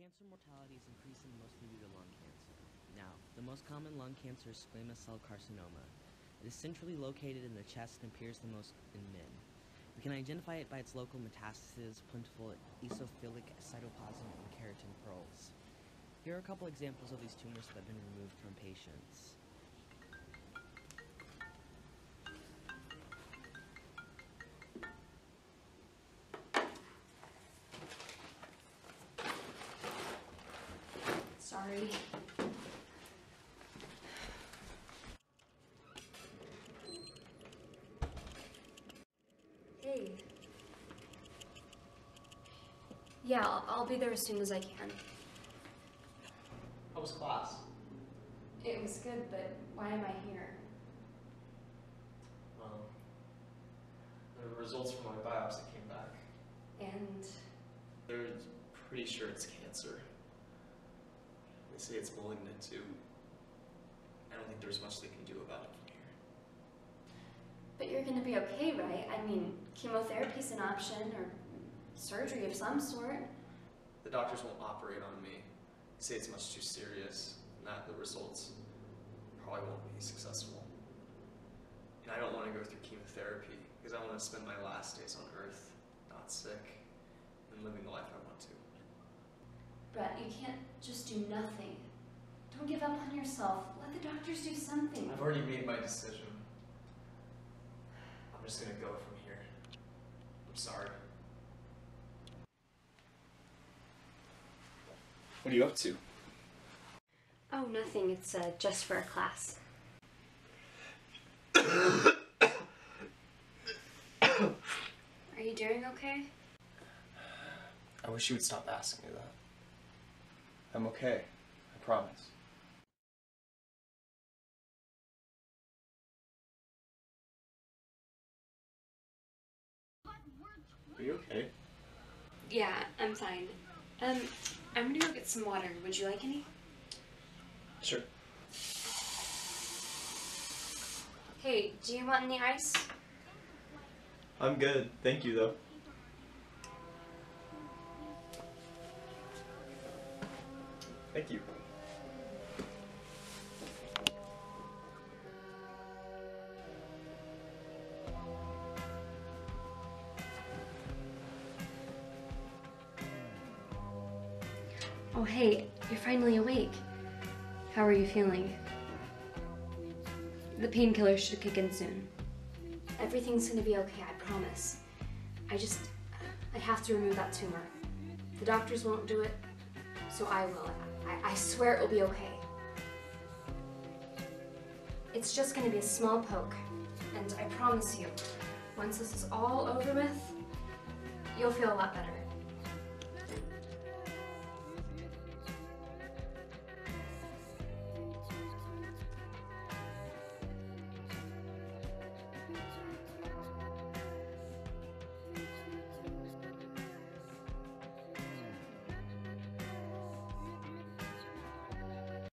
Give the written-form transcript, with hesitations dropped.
Cancer mortality is increasing mostly due to lung cancer. Now, the most common lung cancer is squamous cell carcinoma. It is centrally located in the chest and appears the most in men. We can identify it by its local metastases, plentiful eosinophilic cytoplasm, and keratin pearls. Here are a couple examples of these tumors that have been removed from patients. Sorry. Hey. Yeah, I'll be there as soon as I can. How was class? It was good, but why am I here? Well, the results from my biopsy came back. And They're pretty sure it's cancer. They say it's malignant too. I don't think there's much they can do about it from here. but you're gonna be okay, right? I mean, chemotherapy's an option, or surgery of some sort. The doctors won't operate on me. They say it's much too serious and that the results probably won't be successful. And I don't want to go through chemotherapy because I want to spend my last days on Earth, not sick, and living the life I want to. Brett, you can't just do nothing. Don't give up on yourself. Let the doctors do something. I've already made my decision. I'm just gonna go from here. I'm sorry. What are you up to? Oh, nothing. It's just for a class. Are you doing okay? I wish you would stop asking me that. I'm okay. I promise. Are you okay? Yeah, I'm fine. I'm gonna go get some water. Would you like any? Sure. Hey, do you want any ice? I'm good. Thank you, though. Thank you. Oh, hey, you're finally awake. How are you feeling? The painkillers should kick in soon. Everything's gonna be okay, I promise. I have to remove that tumor. The doctors won't do it, so I will. I swear it will be okay. It's just gonna be a small poke, and I promise you, once this is all over with, you'll feel a lot better.